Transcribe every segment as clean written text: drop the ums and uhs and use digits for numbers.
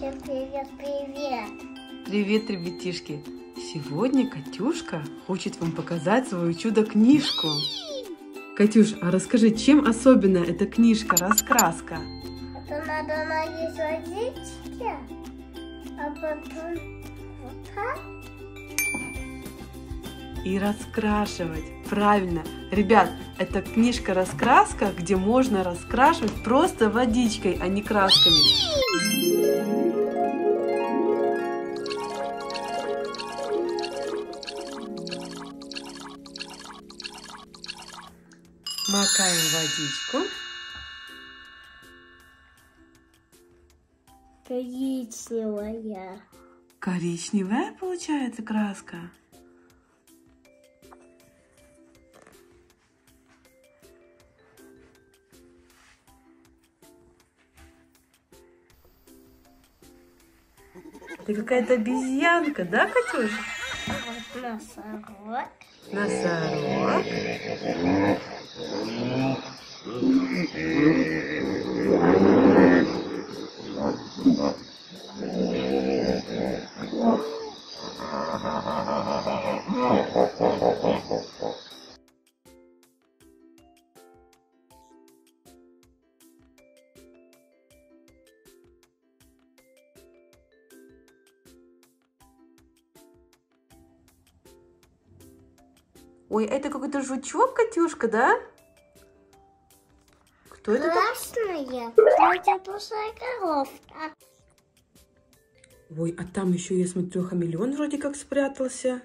Всем привет, привет! Привет, ребятишки! Сегодня Катюшка хочет вам показать свою чудо-книжку. Катюш, а расскажи, чем особенна эта книжка «Раскраска»? Это надо налить водички, а потом вот так. И раскрашивать. Правильно. Ребят, это книжка-раскраска, где можно раскрашивать просто водичкой, а не красками. Макаем водичку. Коричневая. Коричневая получается краска. Это какая-то обезьянка, да, Катюш? Вот носорог. Носорог. Ой, это какой-то жучок, Катюшка, да? Кто это? Красная. Тетя пустая коровка. Ой, а там еще, я смотрю, хамелеон вроде как спрятался.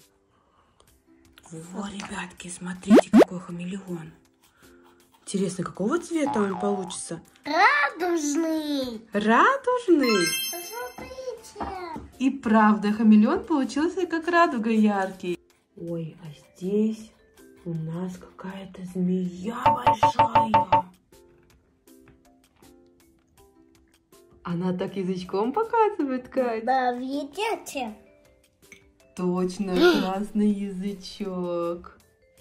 Во, ребятки, смотрите, какой хамелеон. Интересно, какого цвета он получится? Радужный. Радужный. Посмотрите. И правда, хамелеон получился как радуга яркий. Ой, а здесь у нас какая-то змея большая. Она так язычком показывает, Кать? Да, видите? Точно, красный язычок.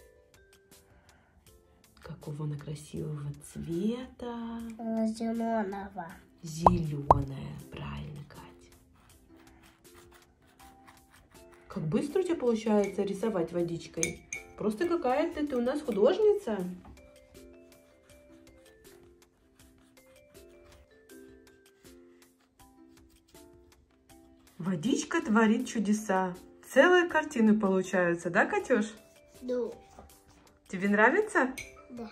Какого она красивого цвета. Зеленого. Зеленая, правильно, Кать. Как быстро у тебя получается рисовать водичкой. Просто какая-то ты у нас художница. Водичка творит чудеса. Целые картины получаются, да, Катюш? Да. Тебе нравится? Да.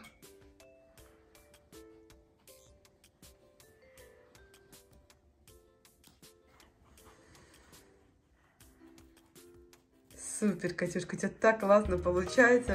Супер, Катюшка, у тебя так классно получается.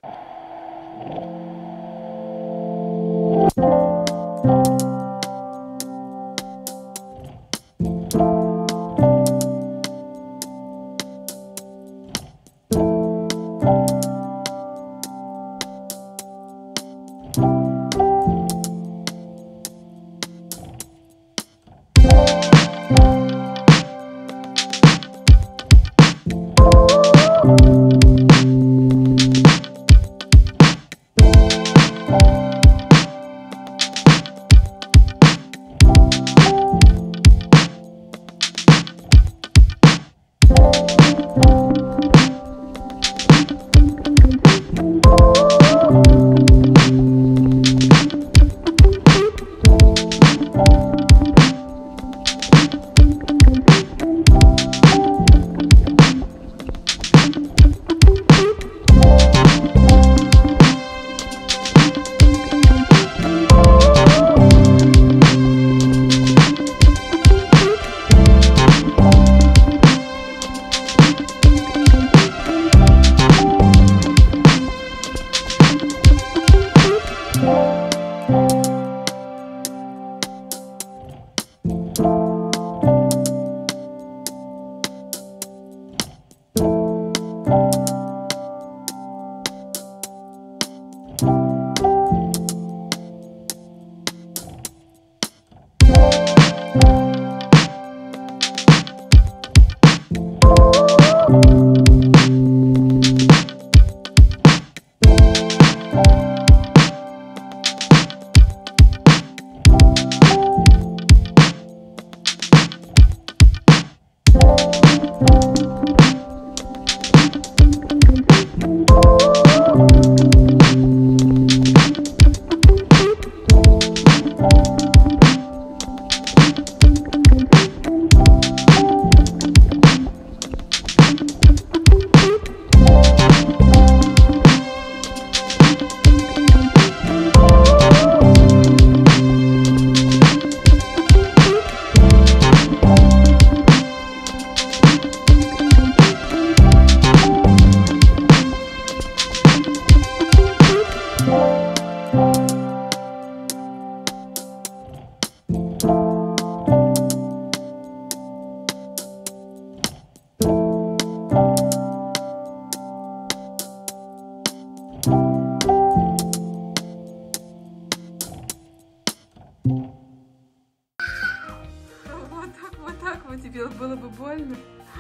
Вот так вот тебе было бы больно.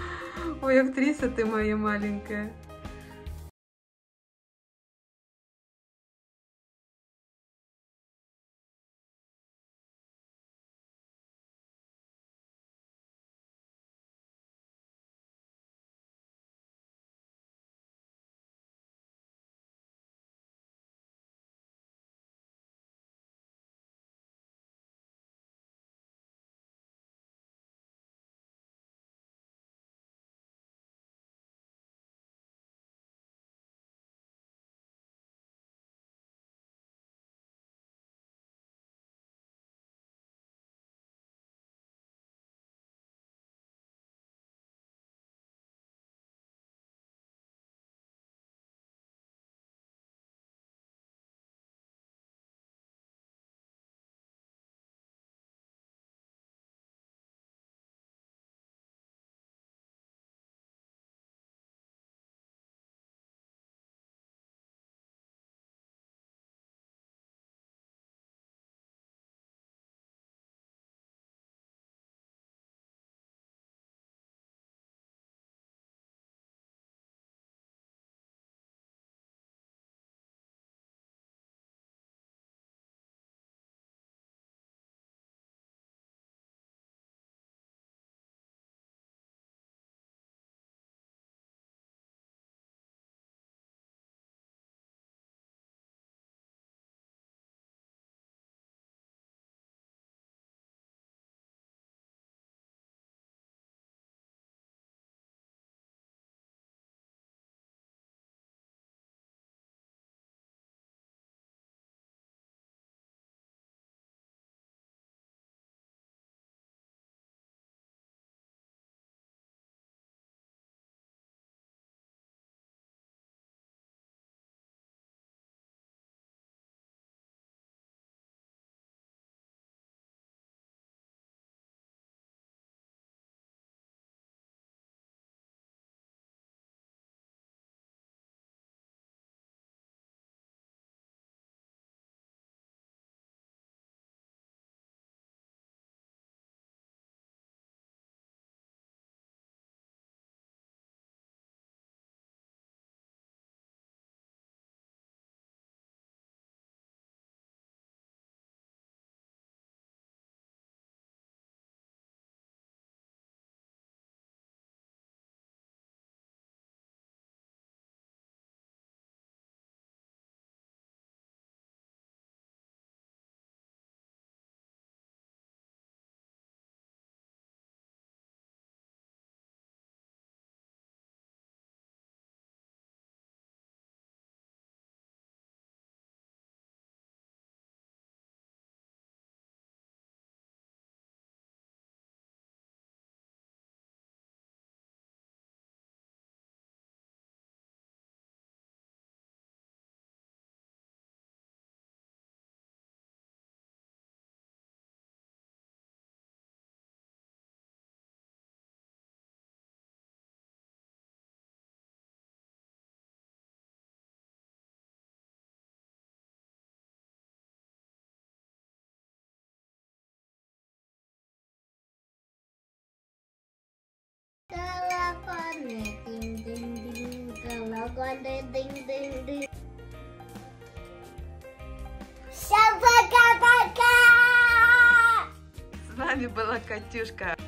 Ой, актриса ты моя маленькая. Всем пока-пока! С вами была Катюшка.